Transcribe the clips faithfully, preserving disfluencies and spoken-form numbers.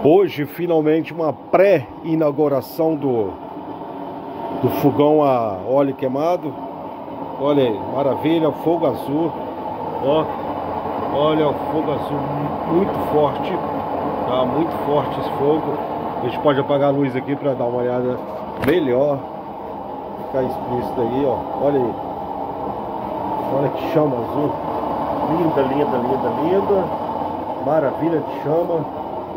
Hoje, finalmente, uma pré-inauguração do, do fogão a óleo queimado. Olha aí, maravilha, fogo azul. Ó, olha o fogo azul muito forte, tá? Muito forte esse fogo. A gente pode apagar a luz aqui para dar uma olhada melhor. Ficar explícito aí, ó. Olha aí. Olha que chama azul. Linda, linda, linda, linda. Maravilha de chama.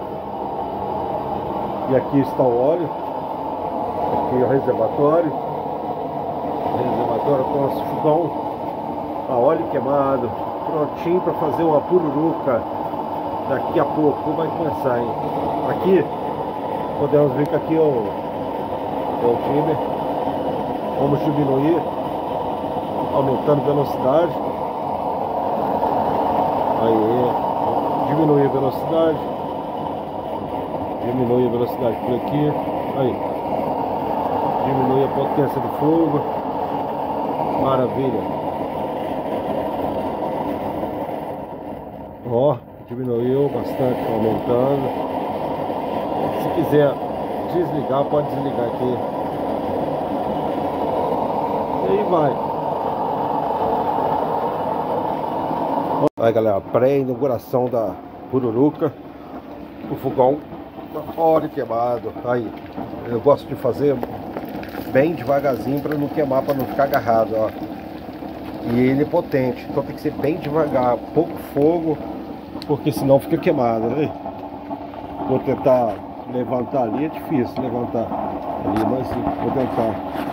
E aqui está o óleo. Aqui é o reservatório. O reservatório com esse fogão a óleo queimado. Prontinho para fazer uma pururuca. Daqui a pouco vai começar, hein? Aqui podemos ver que aqui é o, é o timer. Vamos diminuir, aumentando a velocidade. Aí, diminuir a velocidade. Diminui a velocidade por aqui. Aí. Diminui a potência do fogo. Maravilha. Ó, diminuiu bastante, aumentando. Se quiser desligar, pode desligar aqui. E aí vai. Aí, galera, pré-inauguração da pururuca. O fogão óleo queimado. Aí, eu gosto de fazer bem devagarzinho para não queimar, para não ficar agarrado, ó. E ele é potente, então tem que ser bem devagar, pouco fogo, porque senão fica queimado, né? Vou tentar levantar ali, é difícil levantar ali, mas sim, vou tentar.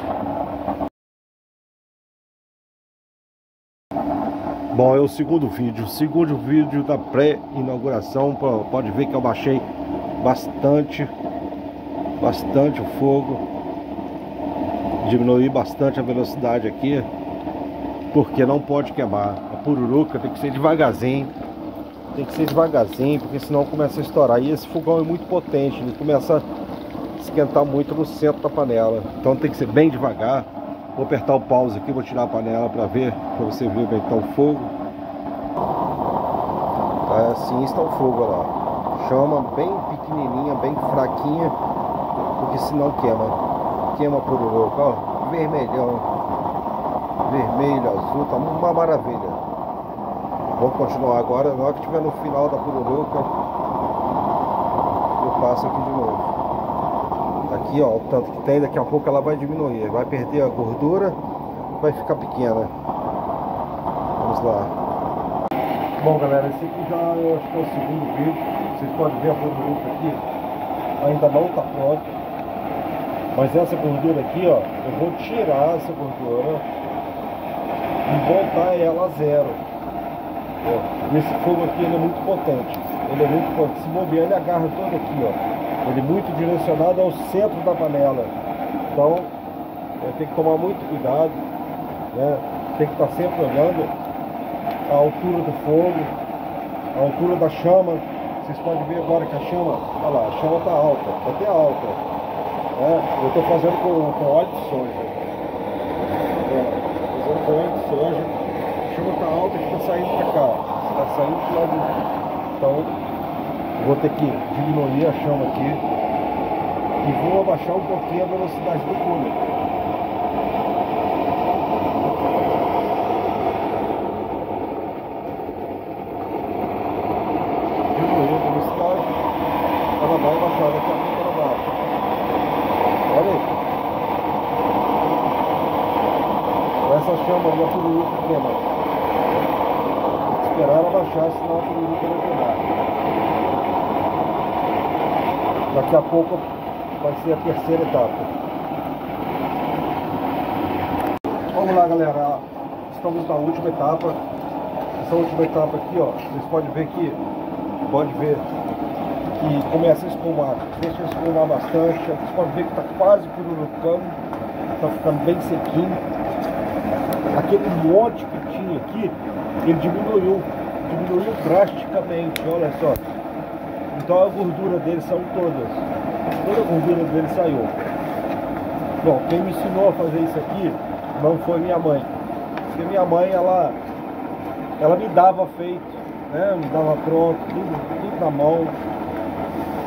Bom, é o segundo vídeo, o segundo vídeo da pré-inauguração. Pode ver que eu baixei bastante, bastante o fogo, diminuí bastante a velocidade aqui, porque não pode queimar. A pururuca tem que ser devagarzinho, tem que ser devagarzinho, porque senão começa a estourar. E esse fogão é muito potente, ele começa a esquentar muito no centro da panela, então tem que ser bem devagar. Vou apertar o pause aqui, vou tirar a panela para ver, para você ver como é que tá o fogo. Tá, assim está o fogo, olha lá. Chama bem pequenininha, bem fraquinha, porque senão queima. Queima por louco, ó. Vermelhão. Vermelho, azul, tá uma maravilha. Vamos continuar agora. Na hora que estiver no final da pururuca, eu passo aqui de novo. Aqui, ó, o tanto que tem, daqui a pouco ela vai diminuir. Vai perder a gordura, vai ficar pequena. Vamos lá. Bom, galera, esse aqui já eu acho que é o segundo vídeo. Vocês podem ver a pururuca aqui, ainda não está pronta, mas essa gordura aqui, ó, eu vou tirar essa gordura e voltar ela a zero. Ó, esse fogo aqui ele é muito potente, ele é muito potente. Se bobear, ele agarra todo aqui, ó. Ele é muito direcionado ao centro da panela, então tem que tomar muito cuidado, né? Tem que estar sempre olhando a altura do fogo, a altura da chama. Vocês podem ver agora que a chama, olha lá, a chama está alta, está até alta. É, eu estou fazendo com, com óleo de soja. É, fazendo com óleo de soja. A chama está alta e está saindo para cá. Está saindo para lá do... Então, eu vou ter que diminuir a chama aqui. E vou abaixar um pouquinho a velocidade do cooler. Ela vai baixar daqui a pouco, ela baixa. Olha aí. Essa chama ali, a pururuca queima. Tem que esperar ela baixar, senão a pururuca vai queimar. Daqui a pouco vai ser a terceira etapa. Vamos lá, galera. Estamos na última etapa. Essa última etapa aqui, ó. Vocês podem ver que pode ver que começa a espumar, deixa espumar bastante. Vocês podem ver que está quase pururucando, está ficando bem sequinho. Aquele monte que tinha aqui, ele diminuiu, diminuiu drasticamente, olha só. Então a gordura dele saiu todas, toda a gordura dele saiu. Bom, quem me ensinou a fazer isso aqui não foi minha mãe, porque minha mãe, ela, ela me dava feito, né? Me dava pronto, tudo, tudo na mão.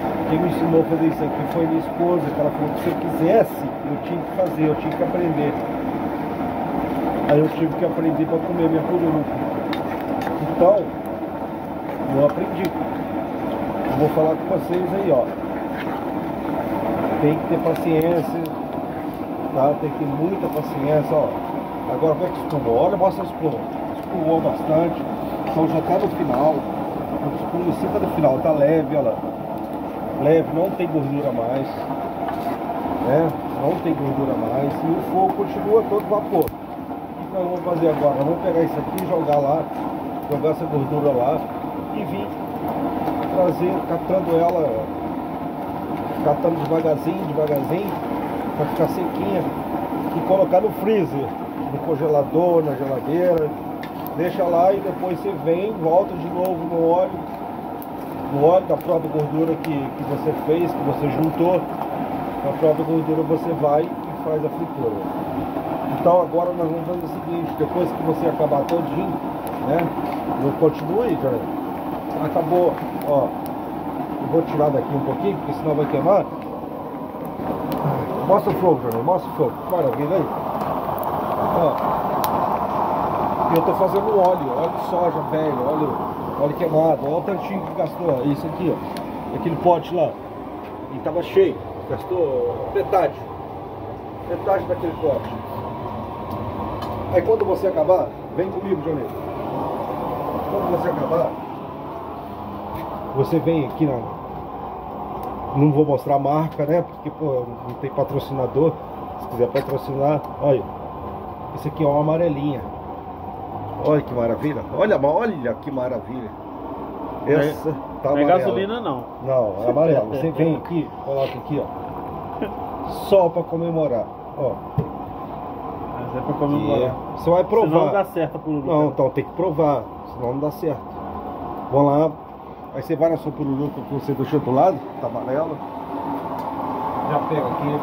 Quem me ensinou a fazer isso aqui foi minha esposa, que ela falou que se eu quisesse, eu tinha que fazer, eu tinha que aprender. Aí eu tive que aprender para comer minha pururuca. Então, eu aprendi. Eu vou falar com vocês aí, ó. Tem que ter paciência, tá? Tem que ter muita paciência, ó. Agora como é que espumou? Olha, mostra a espuma. Espumou bastante. Então já tá no final. O espuma em cima do final, tá leve, olha lá. Leve, não tem gordura mais, né? Não tem gordura mais. E o fogo continua todo vapor. O que nós vamos fazer agora? Nós vamos pegar isso aqui e jogar lá, jogar essa gordura lá e vir trazer, catando ela, catando devagarzinho, devagarzinho, para ficar sequinha e colocar no freezer, no congelador, na geladeira. Deixa lá e depois você vem, volta de novo no óleo. No óleo da própria gordura que, que você fez, que você juntou, a própria gordura você vai e faz a fritura. Então agora nós vamos fazer o seguinte, depois que você acabar todinho, né? Não continue, cara. Acabou, ó. Eu vou tirar daqui um pouquinho, porque senão vai queimar. Mostra o fogo, Jornal, mostra o fogo. Maravilha aí. Ó. Eu tô fazendo óleo, óleo de soja velho, óleo. Óleo queimado, olha o tantinho que gastou, isso aqui, ó, aquele pote lá, e tava cheio, gastou metade, metade daquele pote. Aí quando você acabar, vem comigo, Johnny. Quando você acabar, você vem aqui, não, não vou mostrar a marca, né, porque, pô, não tem patrocinador. Se quiser patrocinar, olha, esse aqui é uma amarelinha. Olha que maravilha. Olha, olha que maravilha. Essa não tá não é amarela. gasolina não. Não, é amarela. Você vem aqui, coloca aqui, ó. Só pra comemorar. Ó. Mas é pra comemorar. E você vai provar. Senão não dá certo a pururuca. Não, então tem que provar. Senão não dá certo. Vamos lá. Aí você vai na sua pururuca que você deixou do lado, tá amarela. Já pega aqui.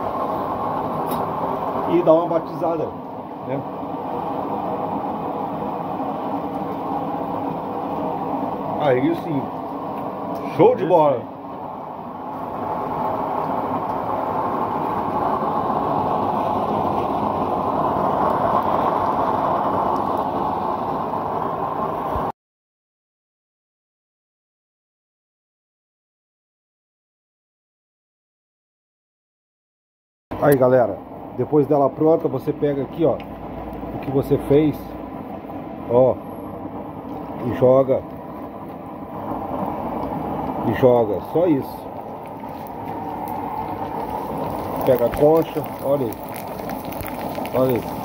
E dá uma batizada, né? Aí sim, show de bola. Aí galera, depois dela pronta, você pega aqui, ó, o que você fez, ó, e joga. E joga, só isso. Pega a concha, olha aí. Olha aí.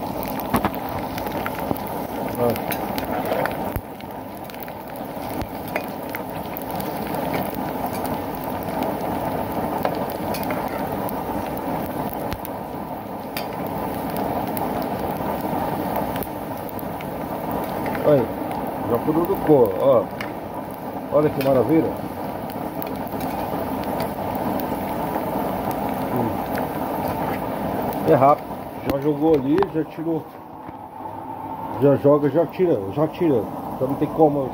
Olha. Aí, já pururucou, ó. Olha que maravilha. É rápido, já jogou ali, já tirou, já joga, já tira, já tira, então não tem como.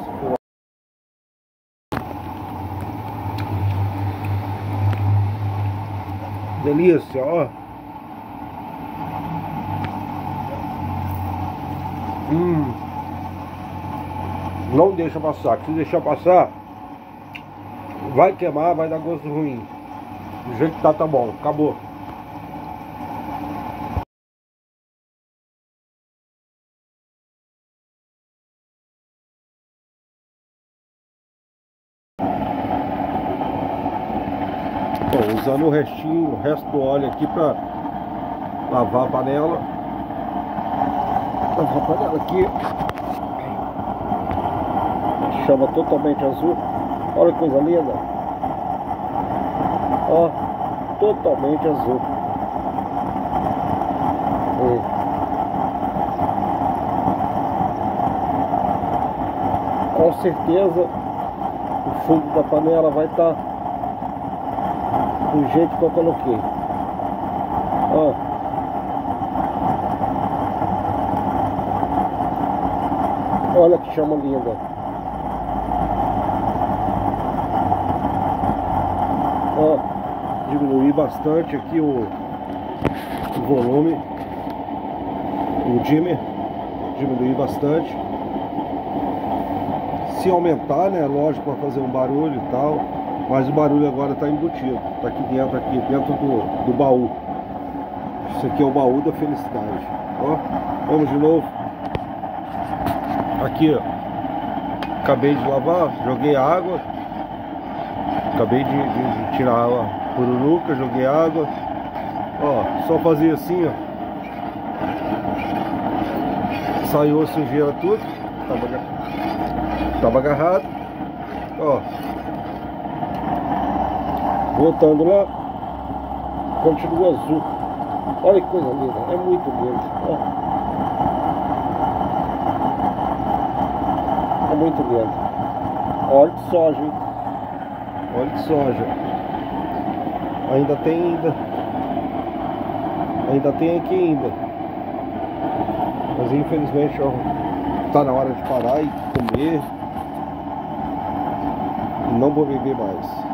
Delícia, ó. Hum. Não deixa passar, se deixar passar, vai queimar, vai dar gosto ruim. Do jeito que tá, tá bom, acabou. Bom, usando o restinho, o resto do óleo aqui para lavar a panela. Lavar a panela aqui. Chama totalmente azul. Olha que coisa linda. Ó, totalmente azul. E... com certeza o fundo da panela vai estar do jeito que eu coloquei. Ó. Olha que chama linda. diminuir bastante aqui o, o volume, o dimmer, diminuir bastante. Se aumentar, né, lógico, vai fazer um barulho e tal, mas o barulho agora está embutido, está aqui dentro, aqui dentro do, do baú. Isso aqui é o baú da felicidade. Ó, vamos de novo. Aqui, ó, acabei de lavar, joguei água, acabei de, de, de tirar a pururuca, joguei água. Ó, só fazer assim, ó, saiu a sujeira tudo, tava, tava agarrado. Ó, voltando lá, continua azul. Olha que coisa linda, é muito lindo. Ó. É muito lindo. Óleo de soja, hein? Óleo de soja. Ainda tem ainda. Ainda tem aqui ainda. Mas infelizmente, ó, tá na hora de parar e comer. Não vou beber mais.